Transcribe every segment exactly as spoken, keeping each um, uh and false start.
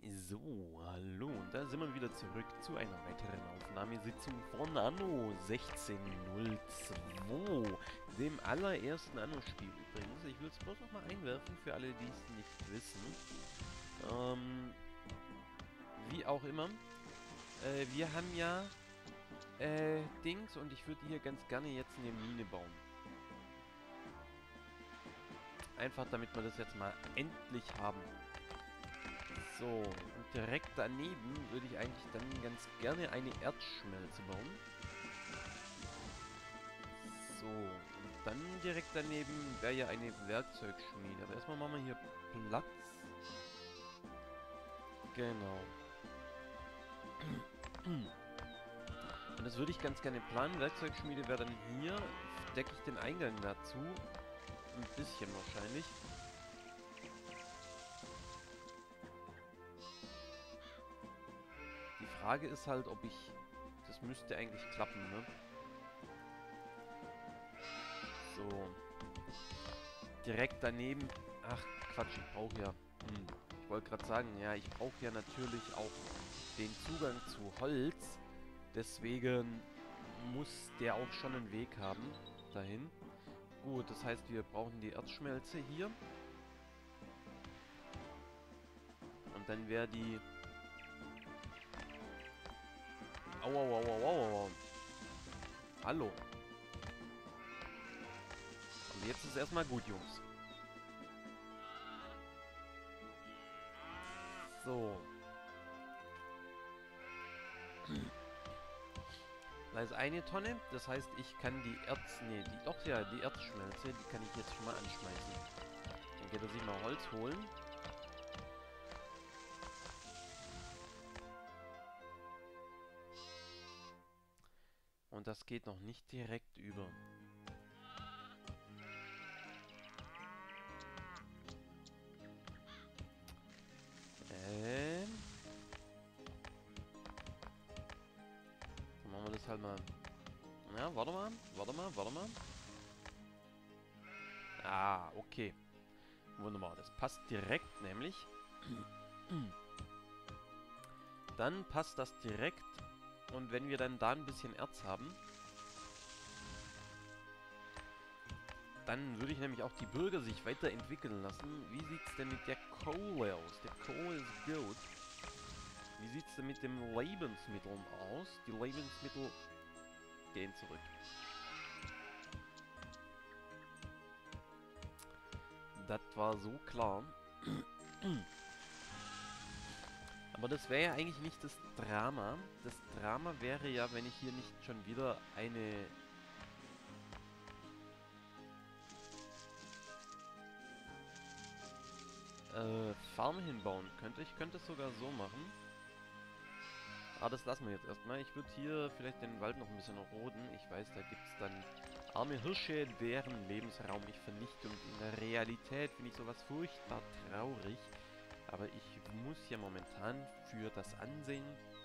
So, hallo, und da sind wir wieder zurück zu einer weiteren Aufnahmesitzung von Anno sechzehn null zwei, dem allerersten Anno-Spiel übrigens. Ich will es bloß noch mal einwerfen für alle, die es nicht wissen. Ähm, wie auch immer, äh, wir haben ja äh, Dings und ich würde hier ganz gerne jetzt eine Mine bauen. Einfach damit wir das jetzt mal endlich haben. So, und direkt daneben würde ich eigentlich dann ganz gerne eine Erzschmelze bauen. So, und dann direkt daneben wäre ja eine Werkzeugschmiede. Aber erstmal machen wir hier Platz. Genau. Und das würde ich ganz gerne planen. Werkzeugschmiede wäre dann hier. Decke ich den Eingang dazu. Ein bisschen wahrscheinlich. Die Frage ist halt, ob ich... Das müsste eigentlich klappen, ne? So. Direkt daneben... Ach, Quatsch, ich brauche ja... Hm, ich wollte gerade sagen, ja, ich brauche ja natürlich auch den Zugang zu Holz. Deswegen muss der auch schon einen Weg haben dahin. Gut, das heißt, wir brauchen die Erzschmelze hier. Und dann wäre die... Au, au, au, au, au, au. Hallo. Und jetzt ist erstmal gut, Jungs. So. Da ist eine Tonne. Das heißt, ich kann die Erz... Nee, die... Doch, ja, die Erzschmelze, die kann ich jetzt schon mal anschmeißen. Dann geht er sich mal Holz holen. Und das geht noch nicht direkt über. Ähm... Dann machen wir das halt mal... Ja, warte mal, warte mal, warte mal. Ah, okay. Wunderbar, das passt direkt, nämlich. Dann passt das direkt. Und wenn wir dann da ein bisschen Erz haben, dann würde ich nämlich auch die Bürger sich weiterentwickeln lassen. Wie sieht es denn mit der Kohle aus? Der Kohle ist gut. Wie sieht es denn mit den Lebensmitteln aus? Die Lebensmittel gehen zurück. Das war so klar. Aber das wäre ja eigentlich nicht das Drama. Das Drama wäre ja, wenn ich hier nicht schon wieder eine... Äh, Farm hinbauen könnte. Ich könnte es sogar so machen. Aber das lassen wir jetzt erstmal. Ich würde hier vielleicht den Wald noch ein bisschen roden. Ich weiß, da gibt es dann arme Hirsche, deren Lebensraum ich vernichte. Und in der Realität finde ich sowas furchtbar traurig. Aber ich muss ja momentan für das Ansehen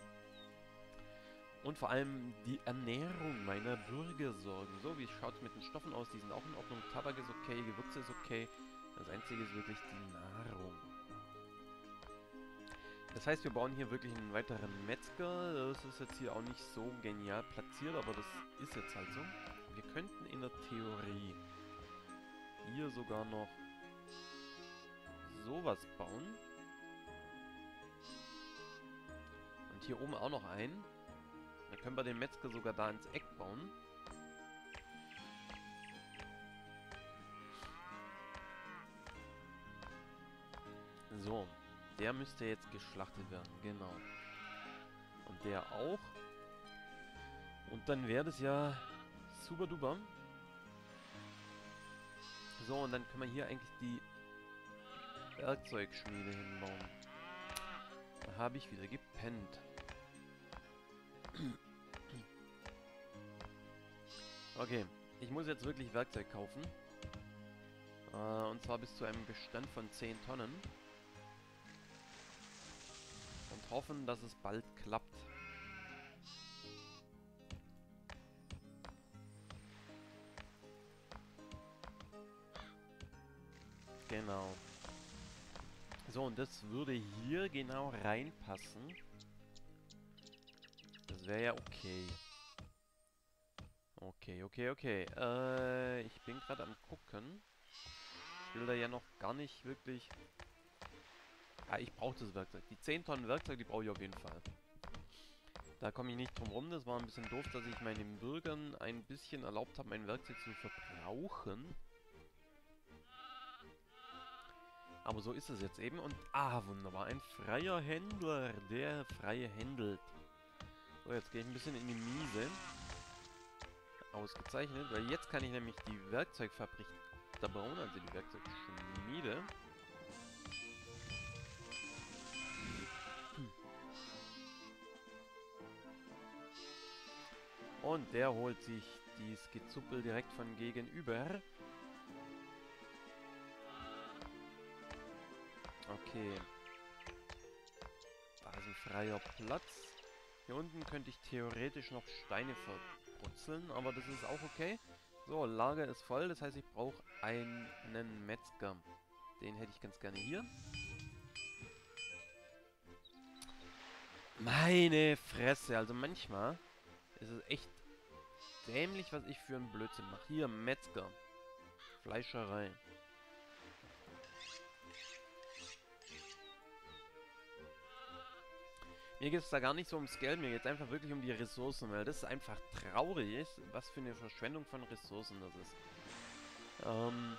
und vor allem die Ernährung meiner Bürger sorgen. So, wie schaut es mit den Stoffen aus? Die sind auch in Ordnung. Tabak ist okay, Gewürze ist okay. Das Einzige ist wirklich die Nahrung. Das heißt, wir bauen hier wirklich einen weiteren Metzger. Das ist jetzt hier auch nicht so genial platziert, aber das ist jetzt halt so. Wir könnten in der Theorie hier sogar noch sowas bauen. Und hier oben auch noch einen. Dann können wir den Metzger sogar da ins Eck bauen. So, der müsste jetzt geschlachtet werden, genau. Und der auch. Und dann wäre das ja super duper. So, und dann können wir hier eigentlich die Werkzeugschmiede hinbauen. Da habe ich wieder gepennt. Okay, ich muss jetzt wirklich Werkzeug kaufen. Äh, und zwar bis zu einem Bestand von zehn Tonnen. Und hoffen, dass es bald klappt. Genau. So, und das würde hier genau reinpassen. Das wäre ja okay. Okay, okay, okay. Äh, ich bin gerade am gucken. Ich will da ja noch gar nicht wirklich... Ah, ich brauche das Werkzeug. Die zehn Tonnen Werkzeug, die brauche ich auf jeden Fall. Da komme ich nicht drum rum. Das war ein bisschen doof, dass ich meinen Bürgern ein bisschen erlaubt habe, mein Werkzeug zu verbrauchen. Aber so ist es jetzt eben. Und, ah, wunderbar. Ein freier Händler, der freie händelt. So, jetzt gehe ich ein bisschen in die Miese. Ausgezeichnet, weil jetzt kann ich nämlich die Werkzeugfabrik da bauen, also die Werkzeugschmiede. Und der holt sich dieses Gezuppel direkt von gegenüber. Okay. Da ist ein freier Platz. Hier unten könnte ich theoretisch noch Steine verbrutzeln, aber das ist auch okay. So, Lager ist voll, das heißt, ich brauche einen Metzger. Den hätte ich ganz gerne hier. Meine Fresse, also manchmal ist es echt dämlich, was ich für einen Blödsinn mache. Hier, Metzger. Fleischerei. Mir geht es da gar nicht so ums Geld, mir geht es einfach wirklich um die Ressourcen, weil das ist einfach traurig, was für eine Verschwendung von Ressourcen das ist. Ähm,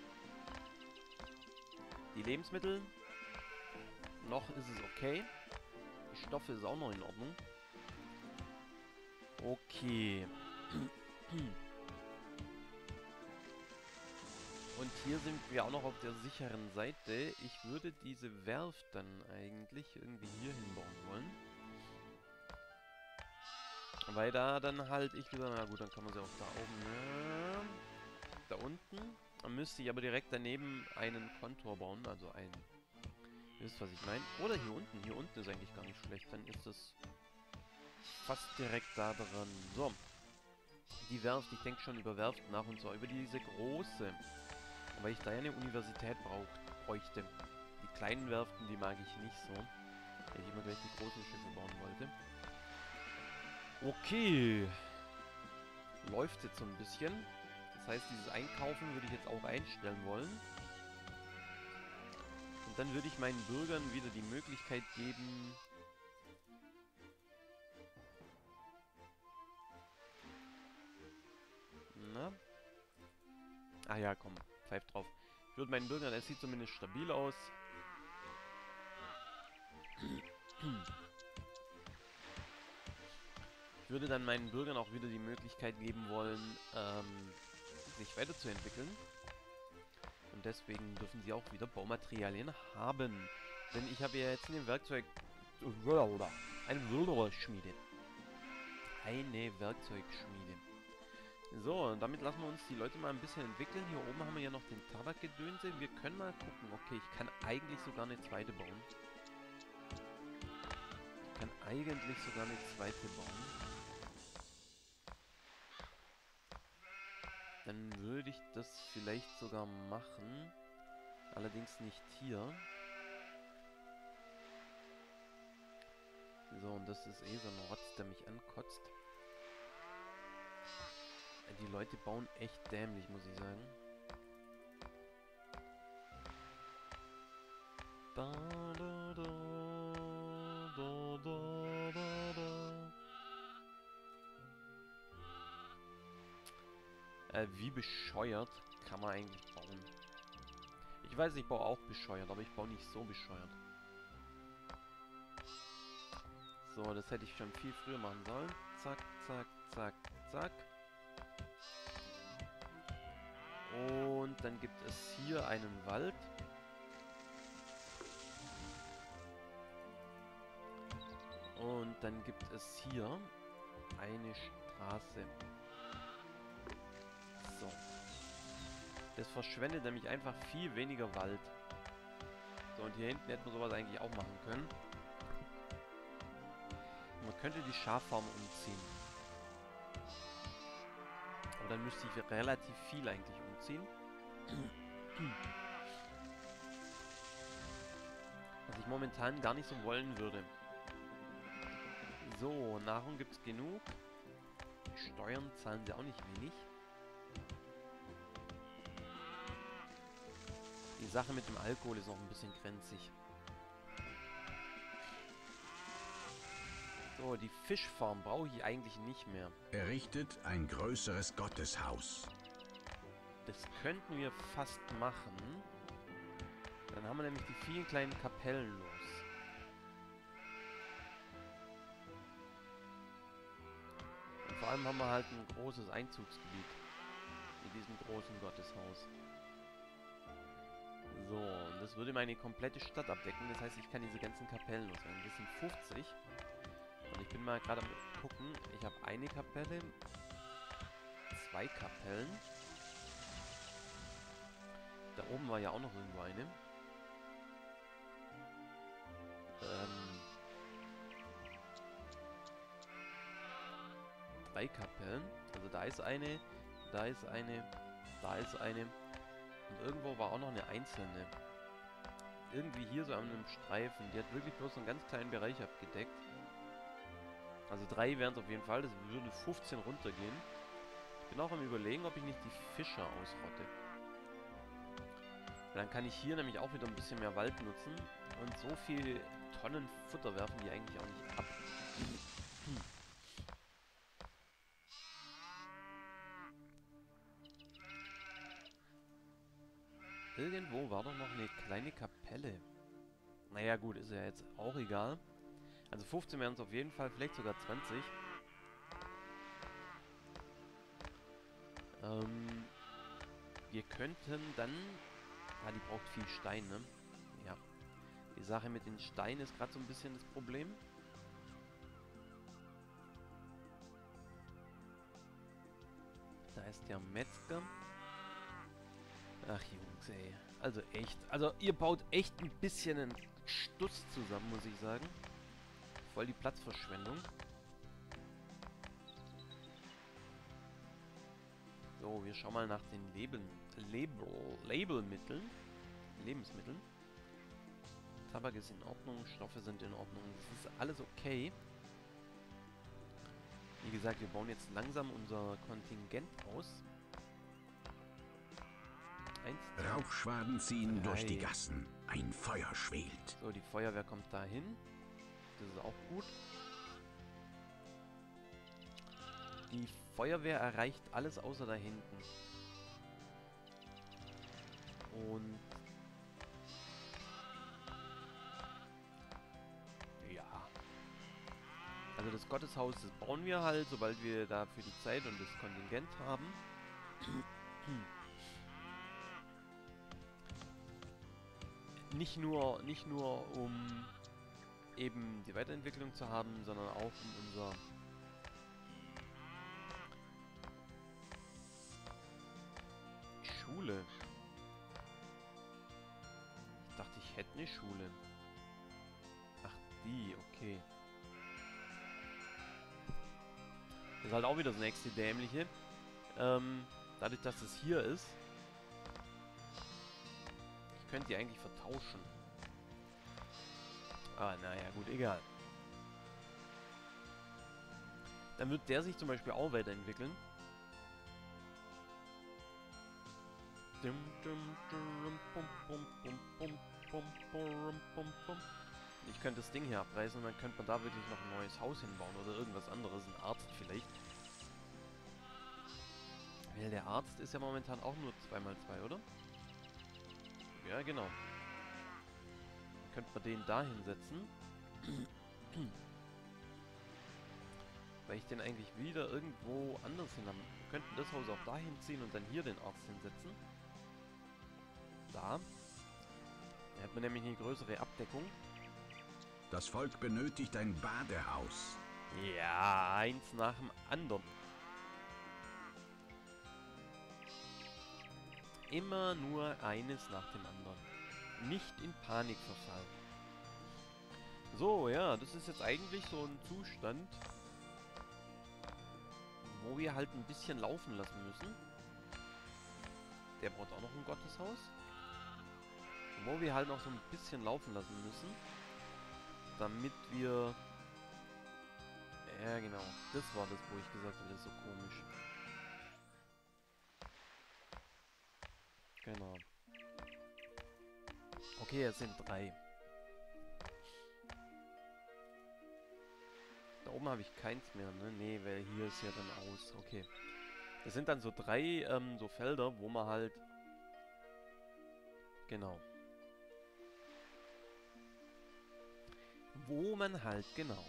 die Lebensmittel, noch ist es okay. Die Stoffe ist auch noch in Ordnung. Okay. Und hier sind wir auch noch auf der sicheren Seite. Ich würde diese Werft dann eigentlich irgendwie hier hinbauen wollen. Weil da dann halt ich wieder... Na gut, dann kann man sie auch da oben... Ne, da unten. Dann müsste ich aber direkt daneben einen Kontor bauen. Also ein... Ihr wisst, was ich meine. Oder hier unten. Hier unten ist eigentlich gar nicht schlecht. Dann ist das fast direkt da dran. So. Die Werft. Ich denke schon über Werft nach und zwar über diese große... Weil ich da ja eine Universität brauch, bräuchte. Die kleinen Werften, die mag ich nicht so. Weil ich immer gleich die großen Schiffe bauen wollte. Okay. Läuft jetzt so ein bisschen. Das heißt, dieses Einkaufen würde ich jetzt auch einstellen wollen. Und dann würde ich meinen Bürgern wieder die Möglichkeit geben... Na? Ah ja, komm. Pfeif drauf. Ich würde meinen Bürgern, es sieht zumindest stabil aus. Ich würde dann meinen Bürgern auch wieder die Möglichkeit geben wollen, ähm, sich weiterzuentwickeln. Und deswegen dürfen sie auch wieder Baumaterialien haben. Denn ich habe ja jetzt eine Werkzeug... Eine Werkzeugschmiede. Eine Werkzeugschmiede. So, und damit lassen wir uns die Leute mal ein bisschen entwickeln. Hier oben haben wir ja noch den Tabakgedönse. Wir können mal gucken. Okay, ich kann eigentlich sogar eine zweite bauen. Ich kann eigentlich sogar eine zweite bauen. Dann würde ich das vielleicht sogar machen. Allerdings nicht hier. So, und das ist eh so ein Rotz, der mich ankotzt. Die Leute bauen echt dämlich, muss ich sagen. Da, da, da, da, da, da, da. Äh, wie bescheuert kann man eigentlich bauen? Ich weiß, ich baue auch bescheuert, aber ich baue nicht so bescheuert. So, das hätte ich schon viel früher machen sollen. Zack, zack, zack, zack. Und dann gibt es hier einen Wald. Und dann gibt es hier eine Straße. So. Das verschwendet nämlich einfach viel weniger Wald. So, und hier hinten hätte man sowas eigentlich auch machen können. Man könnte die Schaffarm umziehen. Und dann müsste ich relativ viel eigentlich umziehen. Was ich momentan gar nicht so wollen würde. So, Nahrung gibt es genug. Steuern zahlen sie auch nicht wenig. Die Sache mit dem Alkohol ist noch ein bisschen grenzig. So, die Fischfarm brauche ich eigentlich nicht mehr. Errichtet ein größeres Gotteshaus. Das könnten wir fast machen. Dann haben wir nämlich die vielen kleinen Kapellen los. Und vor allem haben wir halt ein großes Einzugsgebiet. In diesem großen Gotteshaus. So, und das würde meine komplette Stadt abdecken. Das heißt, ich kann diese ganzen Kapellen loswerden. Das sind fünfzig. Und ich bin mal gerade am gucken. Ich habe eine Kapelle. Zwei Kapellen. Da oben war ja auch noch irgendwo eine. Ähm, drei Kapellen. Also da ist eine, da ist eine, da ist eine. Und irgendwo war auch noch eine einzelne. Irgendwie hier so an einem Streifen. Die hat wirklich bloß so einen ganz kleinen Bereich abgedeckt. Also drei wären es auf jeden Fall. Das würde fünfzehn runtergehen. Ich bin auch am Überlegen, ob ich nicht die Fischer ausrotte. Dann kann ich hier nämlich auch wieder ein bisschen mehr Wald nutzen. Und so viel Tonnen Futter werfen die eigentlich auch nicht ab. Hm. Irgendwo war doch noch eine kleine Kapelle. Naja gut, ist ja jetzt auch egal. Also fünfzehn wären es auf jeden Fall, vielleicht sogar zwanzig. Ähm, wir könnten dann... Ah, die braucht viel Stein, ne? Ja. Die Sache mit den Steinen ist gerade so ein bisschen das Problem. Da ist der Metzger. Ach Jungs, ey. Also echt. Also ihr baut echt ein bisschen einen Stuss zusammen, muss ich sagen. Voll die Platzverschwendung. So, wir schauen mal nach den Label, Label, Labelmitteln. Lebensmitteln. Tabak ist in Ordnung, Stoffe sind in Ordnung. Das ist alles okay. Wie gesagt, wir bauen jetzt langsam unser Kontingent aus. Eins, zwei, Rauchschwaden ziehen drei. durch die Gassen. Ein Feuer schwelt. So, die Feuerwehr kommt dahin. Das ist auch gut. Die Feuerwehr erreicht alles außer da hinten. Und... ja. Also das Gotteshaus, das bauen wir halt, sobald wir dafür die Zeit und das Kontingent haben. Nicht nur, nicht nur um eben die Weiterentwicklung zu haben, sondern auch um unser Schule. Ich dachte, ich hätte eine Schule. Ach, die, okay. Das ist halt auch wieder das nächste Dämliche. Ähm, dadurch, dass es hier ist, ich könnte die eigentlich vertauschen. Ah, naja, gut, egal. Dann wird der sich zum Beispiel auch weiterentwickeln. Ich könnte das Ding hier abreißen und dann könnte man da wirklich noch ein neues Haus hinbauen oder irgendwas anderes, ein Arzt vielleicht. Weil der Arzt ist ja momentan auch nur zwei mal zwei, oder? Ja, genau. Dann könnte man den da hinsetzen. Weil ich den eigentlich wieder irgendwo anders hin haben. Wir könnten das Haus auch dahin ziehen und dann hier den Arzt hinsetzen. Da. Da hat man nämlich eine größere Abdeckung. Das Volk benötigt ein Badehaus. Ja, eins nach dem anderen. Immer nur eines nach dem anderen. Nicht in Panik verfallen. So, ja, das ist jetzt eigentlich so ein Zustand, wo wir halt ein bisschen laufen lassen müssen. Der braucht auch noch ein Gotteshaus. wo wir halt noch so ein bisschen laufen lassen müssen, damit wir... Ja, genau. Das war das, wo ich gesagt habe, das ist so komisch. Genau. Okay, jetzt sind drei. Da oben habe ich keins mehr, ne? Nee, weil hier ist ja dann aus. Okay. Das sind dann so drei ähm, so Felder, wo man halt... Genau. Wo man halt, genau.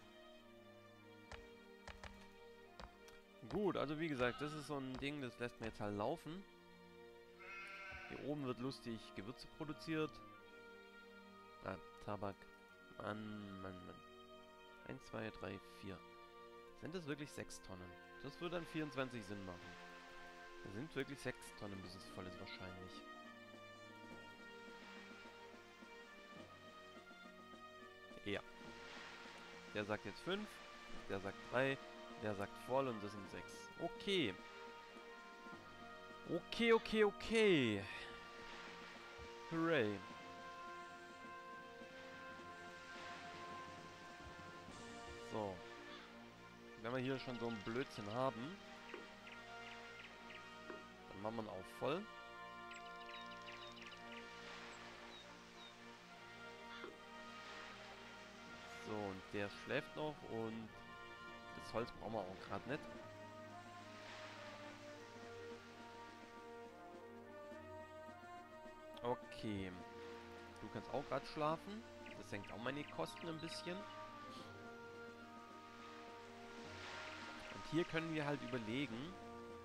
Gut, also wie gesagt, das ist so ein Ding, das lässt man jetzt halt laufen. Hier oben wird lustig Gewürze produziert. Ah, Tabak. Mann, Mann, Mann. eins, zwei, drei, vier. Sind das wirklich sechs Tonnen? Das würde dann vierundzwanzig Sinn machen. Das sind wirklich sechs Tonnen, bis es voll ist wahrscheinlich. Ja. Der sagt jetzt fünf, der sagt drei, der sagt voll und das sind sechs. Okay. Okay, okay, okay. Hooray. So. Wenn wir hier schon so einen Blödsinn haben, dann machen wir ihn auch voll. So, und der schläft noch und das Holz brauchen wir auch gerade nicht. Okay. Du kannst auch gerade schlafen. Das senkt auch meine Kosten ein bisschen. Und hier können wir halt überlegen.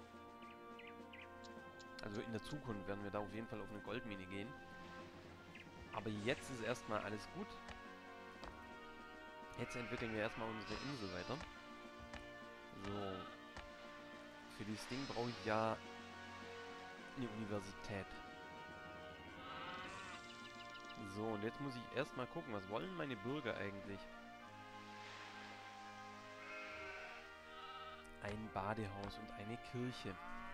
Also in der Zukunft werden wir da auf jeden Fall auf eine Goldmine gehen. Aber jetzt ist erstmal alles gut. Jetzt entwickeln wir erstmal unsere Insel weiter. So. Für dieses Ding brauche ich ja eine Universität. So, und jetzt muss ich erstmal gucken, was wollen meine Bürger eigentlich? Ein Badehaus und eine Kirche.